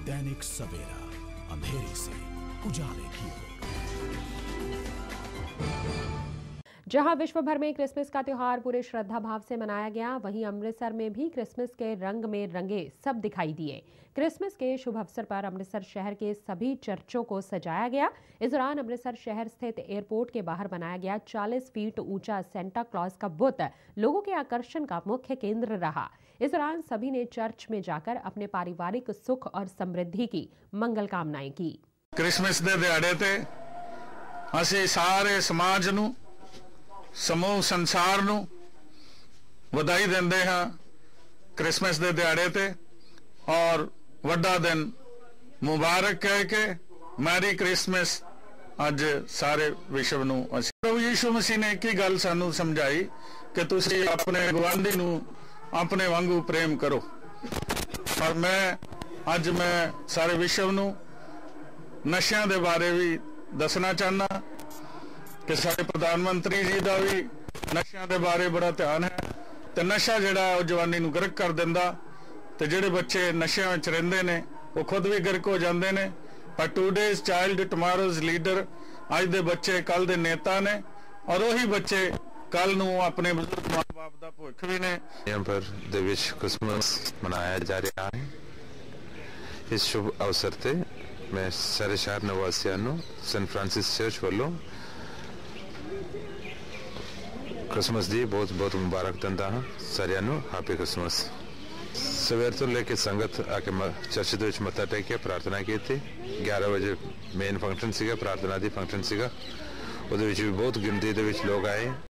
दैनिक सवेरा, अंधेरे से उजाले की ओर। जहां विश्व भर में क्रिसमस का त्योहार पूरे श्रद्धा भाव से मनाया गया, वहीं अमृतसर में भी क्रिसमस के रंग में रंगे सब दिखाई दिए। क्रिसमस के शुभ अवसर पर अमृतसर शहर के सभी चर्चों को सजाया गया। इस दौरान अमृतसर शहर स्थित एयरपोर्ट के बाहर बनाया गया 40 फीट ऊंचा सेंटा क्लॉज का बुत लोगों के आकर्षण का मुख्य केंद्र रहा। इस दौरान सभी ने चर्च में जाकर अपने पारिवारिक सुख और समृद्धि की मंगल कामनाएं की। क्रिसमस के दिहाड़े ते असीं सारे समाज नूं, समूह संसार नूं वधाई दिंदे हां क्रिसमस के दिहाड़े ते, और वड्डा दिन मुबारक कह के मैरी क्रिसमस अज सारे विश्व नूं। प्रभु यीशु मसीह ने एक ही गल सानू समझाई कि तुसीं अपने गुआंढी नूं अपने वांगू प्रेम करो। पर मैं सारे विश्व नूं नशियां दे बारे भी दसना चाहना कि सारे प्रधानमंत्री जी का भी नशियां दे बारे बड़ा ध्यान है। तो नशा जिहड़ा वो जवानी नूं गरक कर दिंदा, ते जिहड़े बच्चे नशियां विच रहिंदे ने वो खुद भी गरक हो जाते हैं। पर टूडेज चाइल्ड टुमारोज लीडर, अज दे बच्चे कल दे नेता ने, और वही बच्चे कल नूं अपने बुजुर्ग माँ बाप का भविख भी ने। यहाँ पर देविश क्रिसमस मनाया जा रहा है। इस शुभ अवसर से मैं सारे शहर निवासियों नूं सेंट फ्रांसिस चर्च वालों क्रिसमस दी बहुत बहुत मुबारक दिंदा हां। सारियां नूं हैप्पी क्रिसमस। सवेर तो लेके संगत आके चर्च दे विच मत्था टेक के प्रार्थना की थी। 11 बजे मेन फंक्शन सीगा, प्रार्थना दी फंक्शन सीगा, उहदे विच भी बहुत गिनती दे विच लोग आए।